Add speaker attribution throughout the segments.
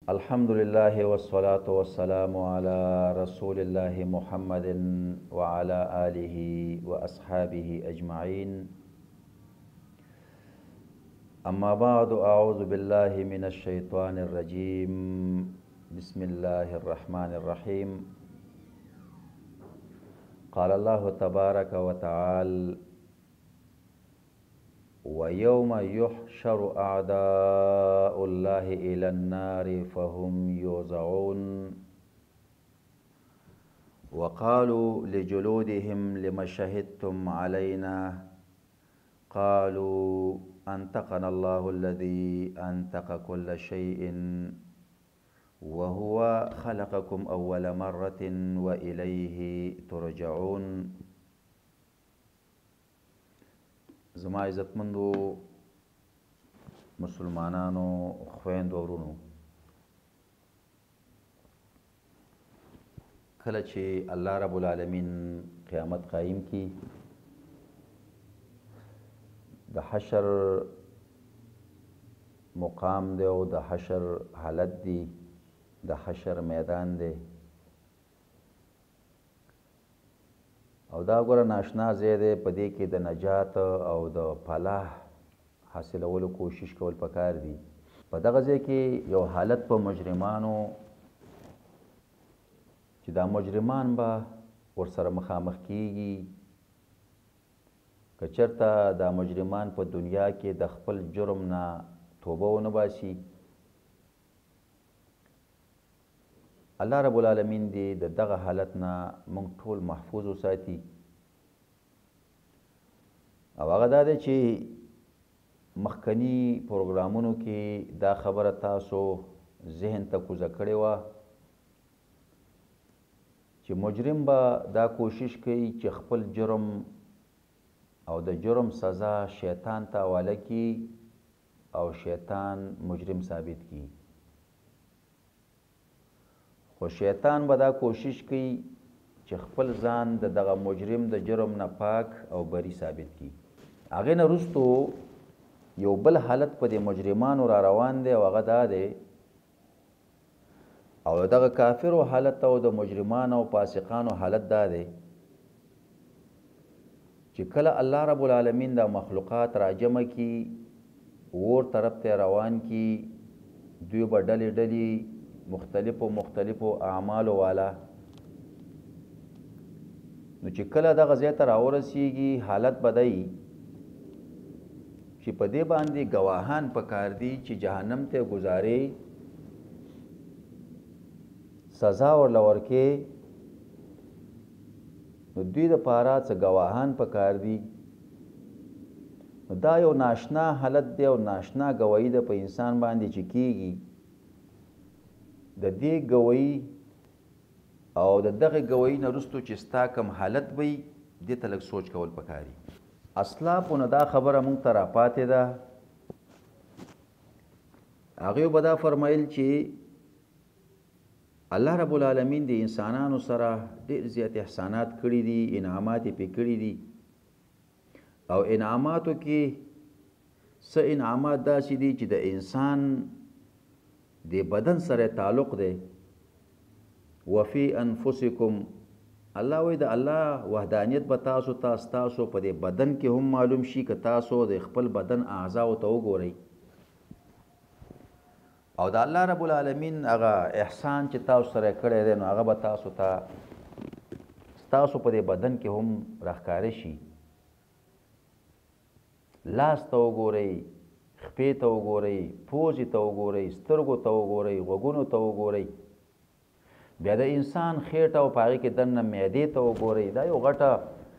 Speaker 1: الحمد لله والصلاة والسلام على رسول الله محمد وعلى آله وأصحابه أجمعين. أما بعد، أعوذ بالله من الشيطان الرجيم. بسم الله الرحمن الرحيم. قال الله تبارك وتعالى: ويوم يحشر أعداء الله إلى النار فهم يوزعون وقالوا لجلودهم لم شهدتم علينا قالوا أنطقنا الله الذي أنطق كل شيء وهو خلقكم أول مرة وإليه ترجعون. زما عزتمندو مسلمانانو خويندو ورونو، کله چې الله رب العالمین قیامت قائم کی، د حشر مقام دی او د حشر حالت دی، د حشر میدان دی، او دا ګوره ناشنا ځای دی. په دې کې د نجات او د فلاح حاصلولو کوشش کول پکار دي. په دغه ځای کې یو حالت په مجرمانو چې دا مجرمان به ورسره مخامخ کیږي. که چېرته دا مجرمان په دنیا کې د خپل جرم نه توبه ونه باسي، الله رب العالمین دی د دغه حالت نه موږ ټول محفوظ وساتي. او هغه دا دی چې مخکني پروګرامونو کې دا خبره تاسو ذهن ته کوزه کړې وه چې مجرم به دا کوشش کوي چې خپل جرم او د جرم سزا شیطان ته حواله کړي او شیطان مجرم ثابت کړي. خو شیطان به دا کوشش کوي چې خپل ځان د دغه مجرم د جرم نه پاک او بری ثابت کړي. هغې نه وروستو یو بل حالت په دې مجرمانو را روان دی، او هغه دا دی، او دغه کافرو حالت او د مجرمانو او فاسقانو حالت دا دی چې کله الله رب العالمین دا مخلوقات راجمع کی، اور طرف ته روان کی، دوی به ډلې ډلې مختلفو اعمالو والا، نو چې کله دغه ځای ته راورسیږي، حالت بدای چې په دې باندې گواهان پکار دي چې جهنم ته گزارې، سزا ورله ورکې، نو دوی دپاره څه گواهان پکار دي. نو دا یو ناشنا حالت دی او ناشنا گواهی ده په انسان باندې چې کیږي. د دې گواهی او د دغه گواهی نه وروستو چې ستا کوم حالت وي، دې ته لږ سوچ کول پکاري. اسلافو نه دا خبره مونږ ته راپاتې ده. هغوی به دا فرمایل چې الله رب العالمین د انسانانو سره ډېر زیات احسانات کړي دي، انعامات یې پې کړي دي، او انعاماتو کې څه انعامات داسې دي چې د انسان د بدن سره تعلق دی. وفي انفسکم، الله وایي د الله وحدانیت به تاسو ته ستاسو په دې بدن کې هم معلوم شي که تاسو د خپل بدن اعضاو ته وګورئ، او د الله رب العالمین هغه احسان چې تاسو سره کړی دی، نو هغه به تاسو ته ستاسو په دې بدن کې هم راښکاره شي. لاس ته وګورئ، خپې ته وګورئ، پوزې ته وګورئ، سترګو ته وګورئ، غوږونو ته وګورئ، بیا د انسان خېټه او په هغې کې دننه معدې ته وګورئ. دا یو غټه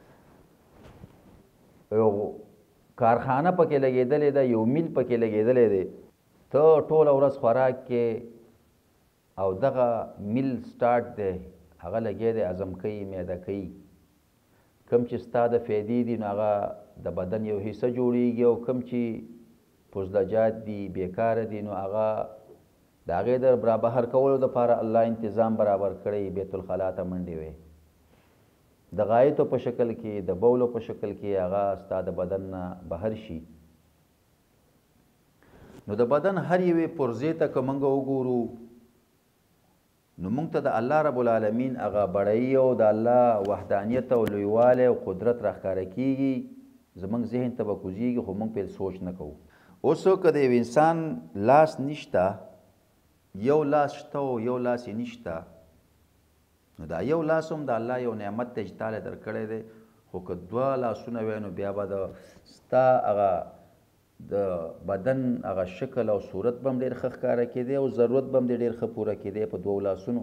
Speaker 1: یو کارخانه پکې لګېدلې ده، یو میل پکې لګېدلی دی. ته ټوله ورځ خوراک کې او دغه میل سټارټ دی، هغه لګی دی، هضم کوي، معده کوي. کم چې ستا د فایدې دي، نو هغه د بدن یو حصه جوړیږي، او کم چې پوزدجات دي، بیکاره دي، نو هغه د هغې د برابر کولو دپاره الله انتظام برابر کړی، بیت الخلا ته منډې وی. د غایطو په شکل کې، د بولو په شکل کې هغه ستا د بدن نه بهر شي. نو د بدن هر یوې پرزې ته که موږ وګورو، نو موږ ته د الله رب العالمین هغه بړۍ او د الله وحدانیت او لویوالی او قدرت راښکاره کیږي زموږ ذهن ته به کوزیږي خو موږ پرې سوچ نه کوو. اوس که د یو انسان لاس نشته یو لاس شته او یو لاس یې نشته نو دا یو لاس هم د الله یو نعمت دی چې تاله درکړی دی خو که دوه لاسونه وی نو بیا به د ستا هغه د بدن هغه شکل او صورت به هم ډېر ښه ښکاره کېدی او ضرورت به هم دې ډېر ښه پوره کېدی په دوو لاسونو.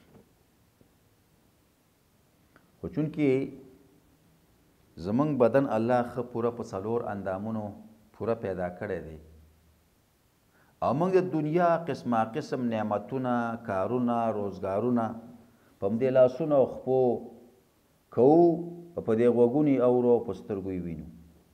Speaker 1: خو چونکې زمونږ بدن الله ښه پوره په څلور اندامونو پوره پیدا کړی دی او موږ د دنیا قسمه قسم نعمتونه کارونه روزګارونه په همدې لاسونو او خپو کوو په دې غوږونو یې اورو او په سترګو یې وینو.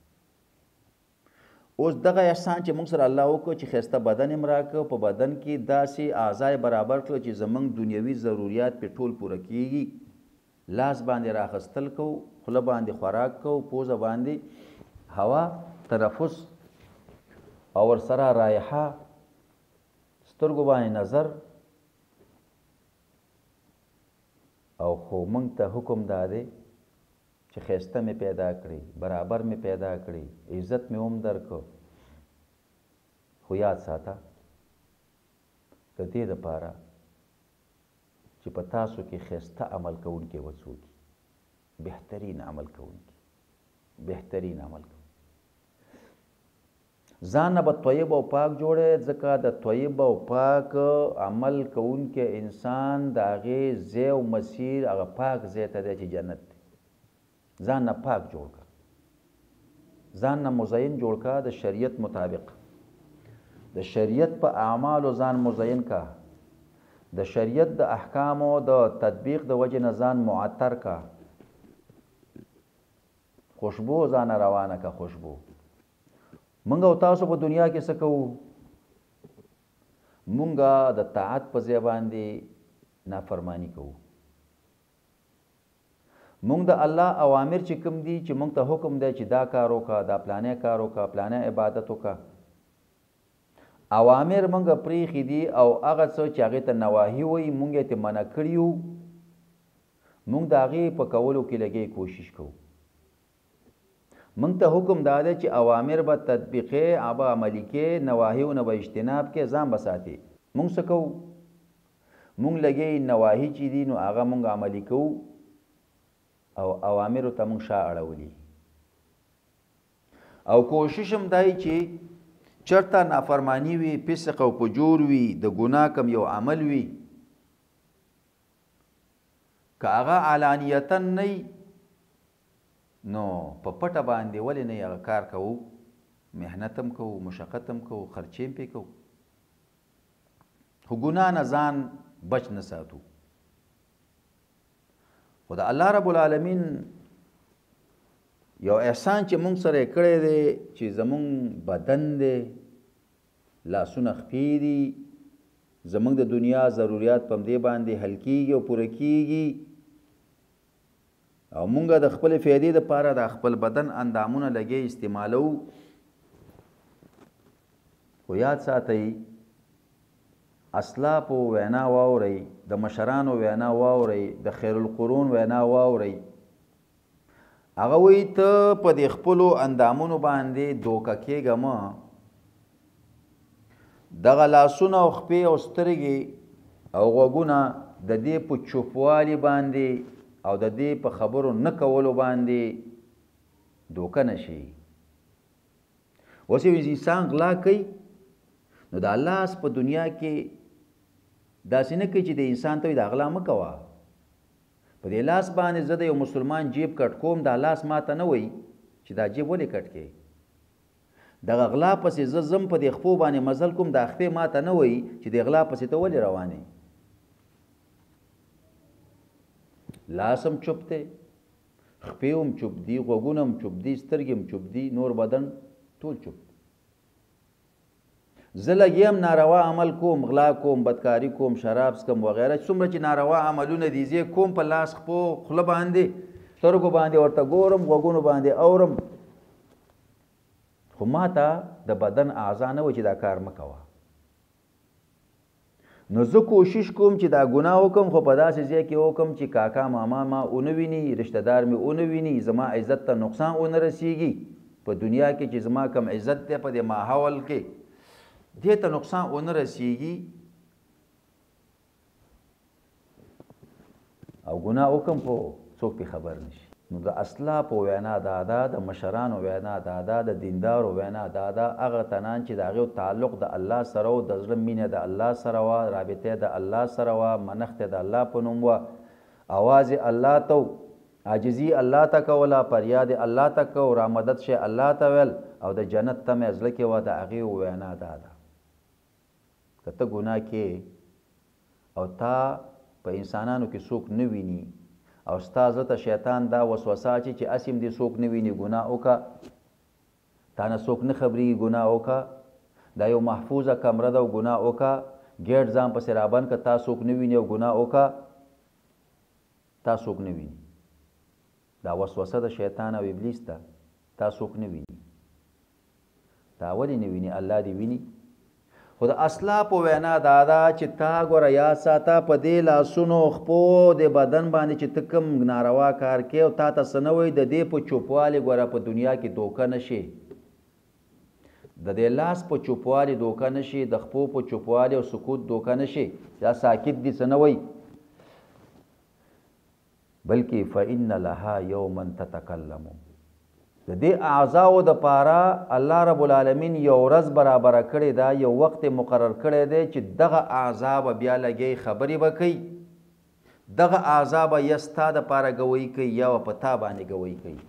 Speaker 1: اوس دغه احسان چې موږ سره الله وکړو چې ښایسته بدن یې راکړه په بدن کې داسې اعضا برابر کړو چې زموږ دنیوي ضروریات پې ټول پوره کیږي. لاس باندې راخستل کوو، خوله باندې خوراک کوو، پوزه باندې هوا تنفس او ورسره رایحه، سترګو باندې نظر. او خو موږ ته حکم دا دی چې ښایسته مې پیدا کړی، برابر مې پیدا کړی، عزت مې هم درکړو. خو یاد ساته د دې دپاره چې په تاسو کې ښایسته عمل کوونکی وڅوک بهترین عمل کوونکی بهترین عمل کوونکی ځان نه به طیب او پاک جوړی ځکه د طیب او پاک عمل کوونکی انسان د هغې ځای او مسیر هغه پاک ځای ته دی چې جنت دی. ځان نه پاک جوړ کړه، ځان نه مزین جوړ کړه د شریعت مطابق، د شریعت په اعمالو ځان مزین کړه، د شریعت د احکامو د تطبیق د وجې نه ځان معطر کړه، خوشبو ځان روانه کړه. خوشبو مونږ او تاسو په دنیا کې څه کوو؟ مونږ د طاعت په ځای باندې نافرمانی کوو. مونږ د الله اوامر چې کوم دي چې مونږ ته حکم دی چې دا کار وکړه، دا پلانې کار وکړه، پلانې عبادت وکړه، اوامر مونږ پرېښي دي او هغه څه چې هغې ته نواهي وایي مونږ یې ترې منع کړي یو، مونږ د هغې په کولو کې لګې کوشش کوو. مونږ ته حکم دا دی چې اوامر به تطبیقې، به عملي کې، نواهیونه به اجتناب کې، ځان به ساتي. مونږ څه کوو؟ مونږ لګې نواهي چې دي نو هغه مونږ عملي کوو او اوامرو ته مونږ شا اړولي. او کوشش هم دی چې چرته نافرمانی وي، فسق او فجور وي، د ګناه کم یو عمل وي، که هغه علانیتا نه نو په پټه باندې ولې نه هغه کار کوو، محنت هم کوو، مشقت هم کوو، خرچې هم پې کوو، خو ګناه نه ځان بچ نه ساتو. خو د الله رب العالمین یو احسان چې مونږ سره یې کړی دی چې زمونږ بدن دی، لاسونه خپې دي، زمونږ د دنیا ضروریات په همدې باندې حل کېږي او پوره کېږي او مونږ د خپلې فایدې دپاره د خپل بدن اندامونه لګې استعمالو. خو یاد ساتئ اسلافو وینا واورئ، د مشرانو وینا واورئ، د خیر القرون وینا واورئ. هغه وایي ته په دې خپلو اندامونو باندې دوکه کېږه مه، دغه لاسونه او خپې او سترګې او غوږونه د دې په چوپوالي باندې او د دې په خبرو نه کولو باندې دوکه نشي. اوس یو انسان غلا کوي نو د لاس په دنیا کې داسې نه کوي چې د انسان ته د غلا مه کوه. په دې لاس باندې زه د یو مسلمان جیب کټ کوم، دا لاس ماته نه وایي چې دا جیب ولې کټ کې. دغه غلا پسې زه ځم په دې خپو باندې مزل کوم، دا خپې ماته نه وایي چې د غلا پسې ته ولې روانې. لاس هم چوپ دی، خپې هم چوپ دي، غوږونه هم چوپ دي، سترګې هم چوپ دي، نور بدن ټول چوپ. زه لګیم ناروا عمل کوم، غلا کوم، بدکاري کوم، شراب څکم وغیره، څومره چې ناروا عملونه دي زه کوم په لاس خپو خوله باندې سترګو باندې ورته ګورم، غوږونو باندې اورم، خو ما ته د بدن اعضا نه وایي چې دا کار مه کوه. نو زه کوشش کوم چې دا ګناه وکم خو په داسې ځای کې وکم چې کاکا ماما ما ونه ویني رشته دار مې ونه ویني زما عزت ته نقصان ونه رسیږي په دنیا کې چې زما کم عزت دی په دې ماحول کې دې ته نقصان ونه رسیږي او ګناه وکم خو څوک پې خبر نشي نو د اسلاف وینا دا ده د مشرانو وینا دا ده د دیندارو وینا دا ده هغه تنان چې د هغې تعلق د الله سره و د زړه مینه د الله سره وه رابطه د الله سره وه منښت د الله په نوم وه اواز الله ته عاجزي الله ته کوله فریاد الله ته کو رامدد شي الله ته ویل او د جنت تمې زړه کې وه د هغې وینا دا ده که ته ګناه کې او تا په انسانانو کې څوک نه ویني او ستا زړه ته شیطان دا وسوسه اچي چې اسیم دې څوک نه ویني ګناه وکړه تا نه څوک نه خبرېږي ګناه وکړه دا یو محفوظه کمره ده او ګناه وکړه ګیټ ځان پسې رابند که تا څوک نه ویني او ګناه وکړه تا څوک نه ویني دا وسوسه د شیطان او ابلیس ده تا څوک نه ویني تا ولې نه ویني الله دې ویني خو د اسلافو وینا دا ده چې تا ګوره یاد ساته په دې لاسونو خپو د بدن باندې چې ته کوم ناروا کار کوې او تا ته څه نه وایي د دې په چوپوالي ګوره په دنیا کې دوکه نه شي د دې لاس په چوپوالي دوکه نه شي د خپو په چوپوالي او سکوت دوکه نه شي دا ساکت دي څه نه وایي بلکې فإن لها یوما تتکلم د دې اعضاو د پاره الله رب العالمین یو ورځ برابره کړې ده یو وخت مقرر کړی دی چې دغه اعضا به بیا لګی خبرې به کوي دغه اعضا به یا ستا د پاره ګویي کوي یا به په تا باندې ګویي کوي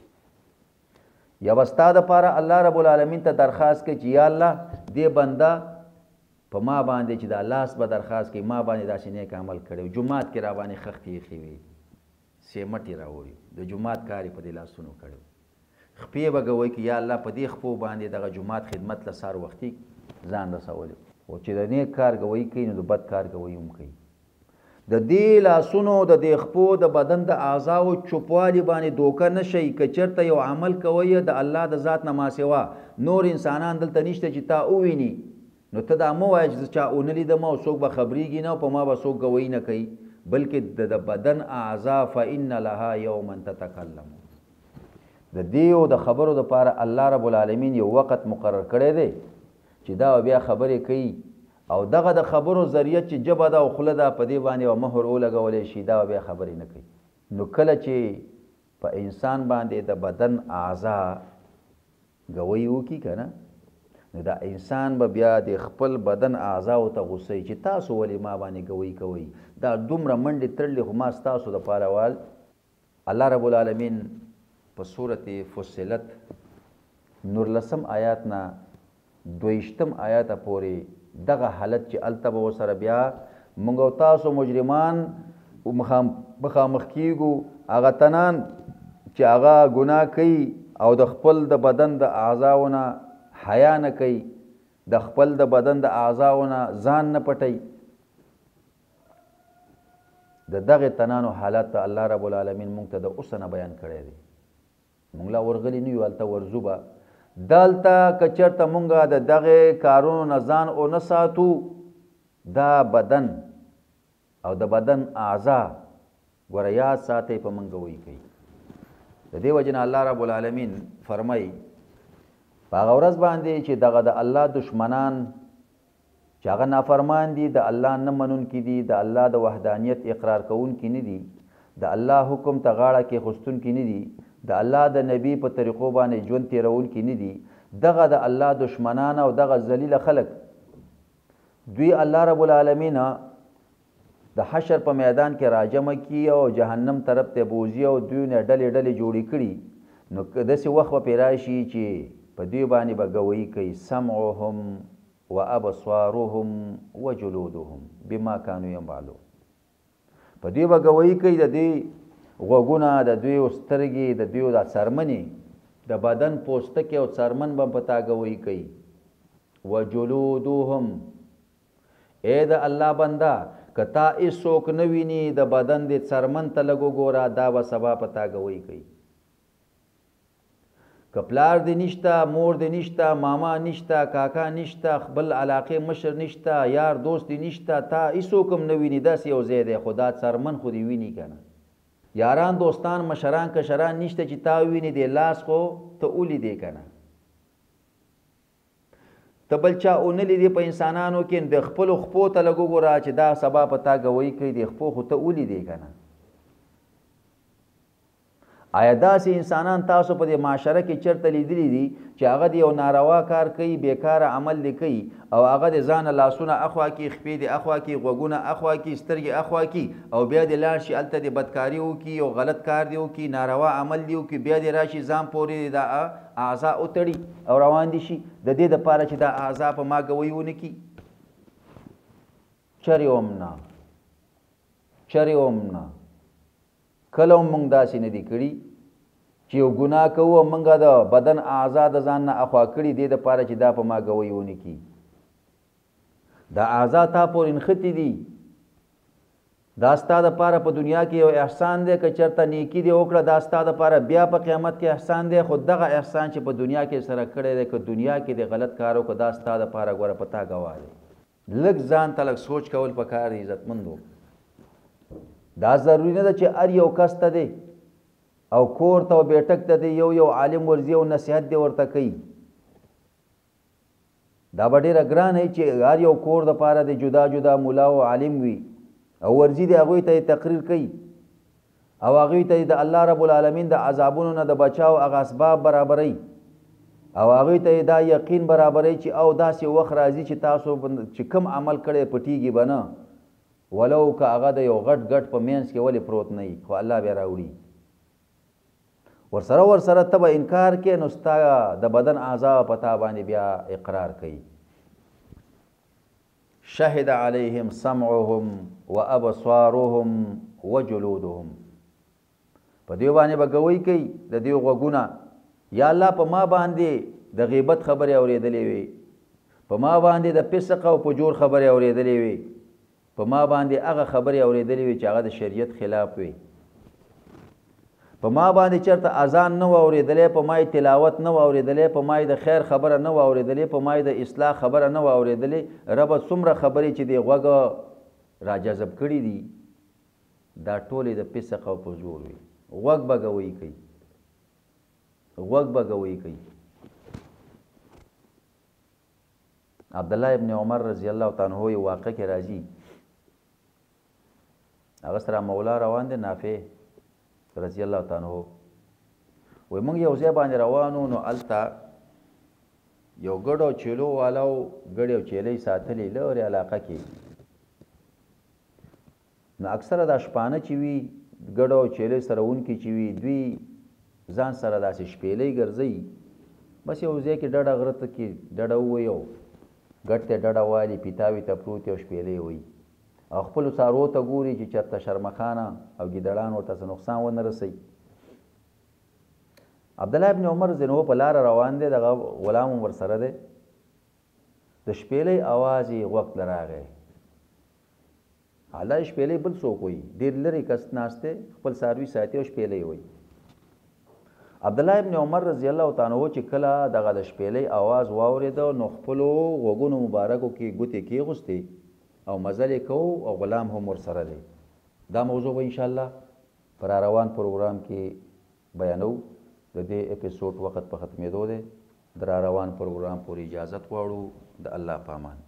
Speaker 1: یا به ستا د پاره الله رب العالمین ته درخواست کوي چې یا الله دې بنده په ما باندې چې دا لاس به درخواست کوي ما باندې داسې نیک عمل کړی جومات کې را باندې خښتې ایښې وي سیمټې راوړي د جومات کار یې په دې لاسونو کړی خپې به ګوی که یا الله په دې خپو باندې دغه جومات خدمت له سار وختي ځان رسولی او چې د نیک کار ګوی کوي نو د بد کار ګوی هم کوي د دې لاسونو د دې خپو د بدن د اعضاو چوپوالي باندې دوکه نه شئ که چېرته یو عمل کوئ د الله د ذات نه ماسوا نور انسانان دلته نشته چې تا وویني نو ته دا مه وایه چې زه چا ونه لیدم او څوک به خبرېږي نه او په ما به څوک ګوی نه کوي بلکې د بدن اعضا فإن لها یوما تتکلم د دیو د خبرو دپاره الله رب العالمین یو وخت مقرر کړی دی چې دا بیا خبرې کوي او دغه د خبرو ذریعه چې ژبه ده او خوله ده په دې باندې یوه مهر ولګولی شي دا بیا خبرې نه کوي نو کله چې په انسان باندې د بدن اعضا ګوی وکړي که نه نو دا انسان به بیا د خپل بدن اعضاو ته غوسه چې تاسو ولې ما باندې ګوی کوئ دا دومره منډې تړلې خو ما ستاسو دپاره وال الله رب العالمین په صورت فصلت 19 آیات نه 22 آیات پورې دغه حالت چې هلته به ورسره بیا موږ او تاسو مجرمان مخامخ کیږو هغه تنان چې هغه ګناه کوي او د خپل د بدن د اعضاونه حیا نه کوي د خپل د بدن د اعضاونه ځان نه پټوي د دغې تنانو حالت ته الله رب العالمین موږ ته د اوسه نه بیان کړی دی مونږ لا ورغلی نه یو هلته ورځو به دلته که چېرته مونږ د دغې کارونو نه ځان ونه ساتو دا بدن او د بدن اعضا ګوره یاد ساتئ په مونږ ګوی کوي د دې وجې نه الله رب العالمین فرمایي په هغه ورځ باندې چې دغه د الله دشمنان چې هغه نافرمان دي د الله نه منونکي دي د الله د وحدانیت اقرار کوونکي نه دي د الله حکم ته غاړه کېښودونکي نه دي د الله د نبی په طریقو باندې ژوند تېرونکي نه دي دغه د الله دشمنان او دغه ذلیله خلک دوی الله رب العالمین د حشر په میدان کې راجمع کي او جهنم طرف ته بوځي او دوی نه ډلې ډلې جوړې کړي نو داسې وخت به پرې راشي چې په دوی باندې به ګویي کوي سمعهم وابصارهم وجلودهم بما كانوا يعملون په دوی به ګویي کوي د دوی غوږونه د دوی سترګې د دوی د څرمنې د بدن پوستکې او څرمن به په تا ګویي کوي وجلودهم ای د الله بنده که تا هېڅوک نه ویني د بدن د څرمن ته لږ وګوره دا به سبا په تا ګویي کوي که پلار دې نشته، مور دې نشته، ماما نشته، کاکا نشته، خپل علاقې مشر نشته، یار دوست دې نشته، تا هیڅوک هم نه ویني، داسې یو ځای دی، خو دا څرمن خو دې ویني که نه. یاران دوستان مشران کشران نشته چې تا ویني، دی لاس خو ته ولیدې که نه. ته بل چا ونه لیدې په انسانانو کې، د خپلو خپو ته لږ وګوره چې دا سبا په تا ګویي کوي، د خپو خو ته ولیدې که نه. آیا داسې انسانان تاسو په دې معاشره کې چېرته لیدلی دي چې هغه د یو ناروا کار کوي، بیکاره عمل دی کوي، او هغه د ځانه لاسونه اخوا کي، خپې دې اخوا کي، غوږونه اخوا کي، سترګې اخوا کي، او بیا دې لاړ شي هلته د بدکاري وکړي، یو غلط کار دې وکړي، ناروا عمل دې وکړي، بیا دې راشي ځان پورې دا اعضا وتړي او روان دي شي د دې دپاره چې دا اعضا په ما ګویي ونه کړي. چرې هم نه، چرې هم نه، کله هم موږ داسې نه دي کړي چې یو ګناه کوو موږ د بدن اعضا د ځان نه اخوا کړي دې دپاره چې دا په ما ګویي ونه کړي. دا اعضا تا پورې نښتي دي، دا ستا دپاره په دنیا کې یو احسان دی، که چېرته نیکي دې وکړه دا ستا دپاره بیا په قیامت کې احسان دی، خو دغه احسان چې په دنیا کې سره کړی دی که دنیا کې دې غلط کار وکړه دا ستا دپاره ګوره په تا ګواه دی. لږ ځان ته لږ سوچ کول پکار دی عزتمندو. دا ضروري نه ده چې هر یو کس ته دی او کور ته او بیټک ته دی یو عالم ورځي او نصیحت دی ورته کوي. دا به ډېره ګرانه وي چې هر یو کور دپاره د جدا جدا مولا او عالم وي او ورځي دی هغوی ته تقریر کوي او هغوی ته د الله رب العالمین د عذابونو نه د بچاو هغه اسباب برابروي او هغوی ته دا یقین برابروي چې او داسې وخت راځي چې تاسو چې کوم عمل کړی پټیږي به نه، ولو که هغه د یو غټ غټ په منځ کې ولې پروت نه وي، خو الله بیا راوړي. ورسره ته به انکار کې نو ستا د بدن اعضا په تا باندې بیا اقرار کوي. شهد علیهم سمعهم و ابصارهم و جلودهم، په دیو باندې به ګویي کوي د دیو غوږونه، یا الله په ما باندې د غیبت خبرې اورېدلې وي، په ما باندې د فسق او فجور خبرې اورېدلې وي، په ما باندې هغه خبرې اورېدلې وي چې هغه د شریعت خلاف وي، په ما باندې چېرته اذان نه و اورېدلی، په ما یې تلاوت نه و اورېدلی، په ما یې د خیر خبره نه و اورېدلی، په ما یې د اصلاح خبره نه و اورېدلی. ربه څومره خبرې چې دې غوږ راجذب کړي دي دا ټولې د فسق او فجور وي. غوږ به ګویي کوي، غوږ به ګویي کوي. عبدالله ابن عمر رضی الله تعالی عنه یو واقع کې راځي، هغه سره مولا روان دی نافع رضی الله تعالی عنہ، وایي موږ یو ځای باندې روانو نو هلته یو ګډ او چیلو والاو ګډې او چیلۍ ساتلې لرې علاقه کې. نو اکثره دا شپانه چې وي ګډ او چیلۍ سره وونکي چې وي دوی ځان سره داسې شپېلۍ ګرځوي، بس یو ځای کې ډډه غره ته کې ډډه ووایي او ګډ ته ډډه والي، پیتاوي ته پروت او شپېلۍ وایي او خپلو څاروو ته ګوري چې چېرته شرمخانه او ګیدړان ورته څه نقصان ونه رسوي. عبدالله ابن عمر زینو په لاره روان دی، دغه غلام هم ورسره دی، د شپېلۍ اواز یې غوږ ته راغی. حالا شپېلۍ بل څوک وایي، ډېر لرې کس ناست دی خپل څاروي ساتي او شپېلۍ وایي. عبدالله ابن عمر رضی الله تعالی عنه چې کله دغه د شپېلۍ اواز واورېده نو خپلو غوږونو مبارکو کې ګوتې کېغوستې او مزل یې کوو او غلام هم ورسره دی. دا موضوع به انشاءالله پر روان پروګرام کې بیانو. د دې اپیسوډ وخت په ختمېدو دی، د روان پروګرام پورې اجازت غواړو. د الله په امان.